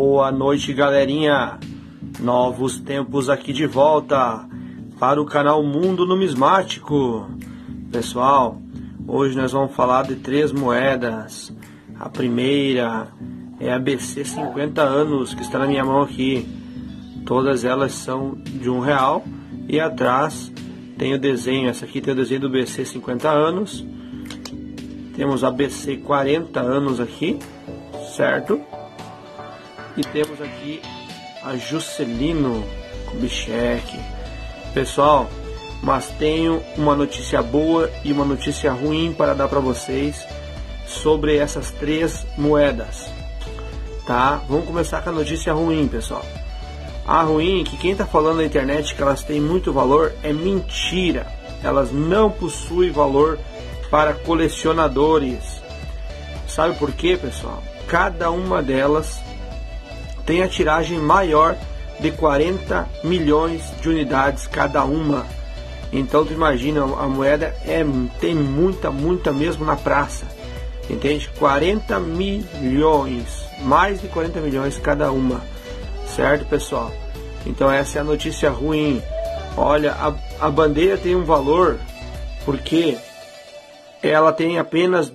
Boa noite, galerinha. Novos tempos aqui de volta para o canal Mundo Numismático. Pessoal, hoje nós vamos falar de 3 moedas. A primeira é a BC 50 anos, que está na minha mão aqui. Todas elas são de R$1 e atrás tem o desenho. Essa aqui tem o desenho do BC 50 anos. Temos a BC 40 anos aqui, certo? E temos aqui a Juscelino Kubitschek. Pessoal, mas tenho uma notícia boa e uma notícia ruim para dar para vocês sobre essas 3 moedas, tá? Vamos começar com a notícia ruim, pessoal. A ruim é que quem está falando na internet que elas têm muito valor é mentira. Elas não possuem valor para colecionadores. Sabe por quê, pessoal? Cada uma delas tem a tiragem maior de 40 milhões de unidades cada uma. Então tu imagina, a moeda tem muita mesmo na praça, entende? 40 milhões, mais de 40 milhões cada uma, certo, pessoal? Então essa é a notícia ruim. Olha, a bandeira tem um valor porque ela tem apenas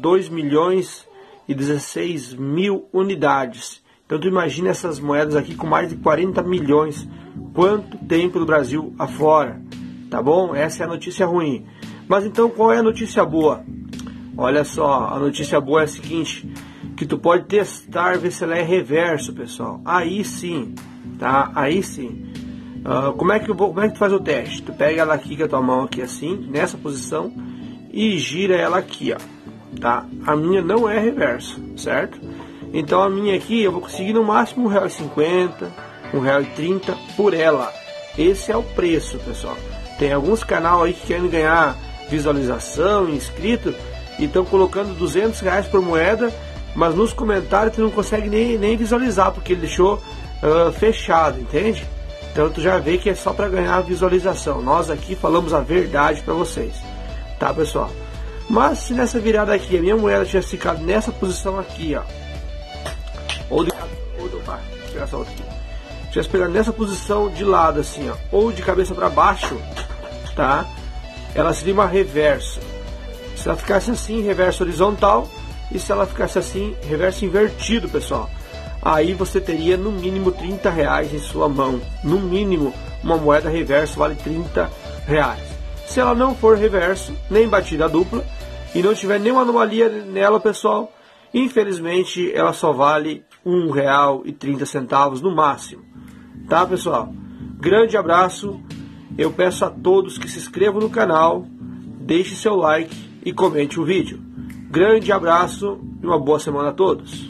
2.016.000 unidades. Então tu imagina essas moedas aqui com mais de 40 milhões. Quanto tempo do Brasil afora, tá bom? Essa é a notícia ruim. Mas então qual é a notícia boa? Olha só, a notícia boa é a seguinte, que tu pode testar, ver se ela é reverso, pessoal. Aí sim, tá? Aí sim. Como é que tu faz o teste? Tu pega ela aqui com a tua mão aqui assim, nessa posição, e gira ela aqui, ó, tá? A minha não é reverso, certo? Então a minha aqui eu vou conseguir no máximo R$1,50, R$1,30 por ela. Esse é o preço, pessoal. Tem alguns canais aí que querem ganhar visualização, inscrito, e estão colocando R$200 por moeda, mas nos comentários tu não consegue nem visualizar, porque ele deixou fechado, entende? Então tu já vê que é só para ganhar visualização. Nós aqui falamos a verdade para vocês, tá, pessoal? Mas se nessa virada aqui a minha moeda tivesse ficado nessa posição aqui, ó, tivesse pegado nessa posição de lado assim, ó, ou de cabeça para baixo, tá? Ela seria uma reverso. Se ela ficasse assim, reverso horizontal, e se ela ficasse assim, reverso invertido, pessoal, aí você teria no mínimo R$30 em sua mão. No mínimo, uma moeda reverso vale R$30. Se ela não for reverso, nem batida dupla, e não tiver nenhuma anomalia nela, pessoal, infelizmente ela só vale R$1,30 no máximo, tá, pessoal? Grande abraço. Eu peço a todos que se inscrevam no canal, deixe seu like e comente o vídeo. Grande abraço e uma boa semana a todos.